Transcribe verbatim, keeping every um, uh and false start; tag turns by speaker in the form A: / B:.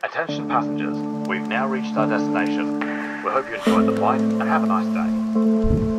A: Attention passengers, we've now reached our destination. We hope you enjoyed the flight and have a nice day.